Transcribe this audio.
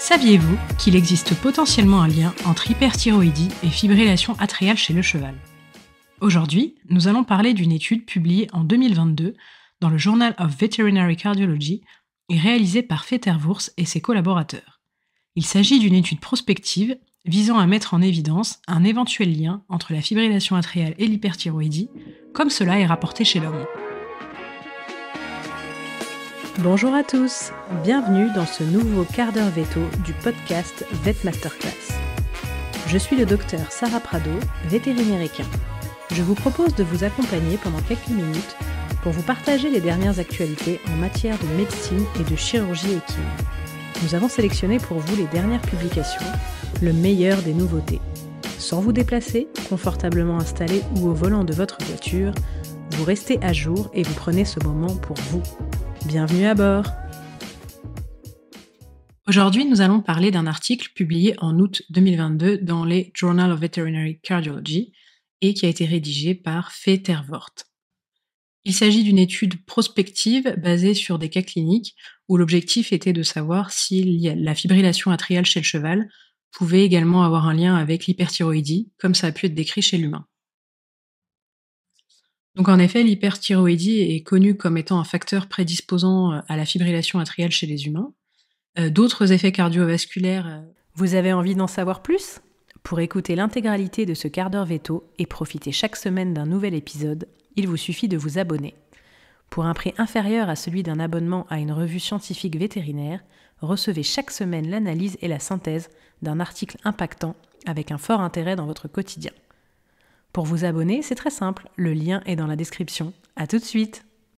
Saviez-vous qu'il existe potentiellement un lien entre hyperthyroïdie et fibrillation atriale chez le cheval? Aujourd'hui, nous allons parler d'une étude publiée en 2022 dans le Journal of Veterinary Cardiology et réalisée par Vetervoors et ses collaborateurs. Il s'agit d'une étude prospective visant à mettre en évidence un éventuel lien entre la fibrillation atriale et l'hyperthyroïdie, comme cela est rapporté chez l'homme. Bonjour à tous, bienvenue dans ce nouveau quart d'heure veto du podcast Vet Masterclass. Je suis le docteur Sarah Prado, vétérinaire équin. Je vous propose de vous accompagner pendant quelques minutes pour vous partager les dernières actualités en matière de médecine et de chirurgie équine. Nous avons sélectionné pour vous les dernières publications, le meilleur des nouveautés. Sans vous déplacer, confortablement installé ou au volant de votre voiture, vous restez à jour et vous prenez ce moment pour vous. Bienvenue à bord! Aujourd'hui, nous allons parler d'un article publié en août 2022 dans les Journal of Veterinary Cardiology et qui a été rédigé par Vetervoors. Il s'agit d'une étude prospective basée sur des cas cliniques où l'objectif était de savoir si la fibrillation atriale chez le cheval pouvait également avoir un lien avec l'hyperthyroïdie, comme ça a pu être décrit chez l'humain. Donc en effet, l'hyperthyroïdie est connue comme étant un facteur prédisposant à la fibrillation atriale chez les humains. D'autres effets cardiovasculaires. Vous avez envie d'en savoir plus? Pour écouter l'intégralité de ce quart d'heure veto et profiter chaque semaine d'un nouvel épisode, il vous suffit de vous abonner. Pour un prix inférieur à celui d'un abonnement à une revue scientifique vétérinaire, recevez chaque semaine l'analyse et la synthèse d'un article impactant avec un fort intérêt dans votre quotidien. Pour vous abonner, c'est très simple, le lien est dans la description. À tout de suite!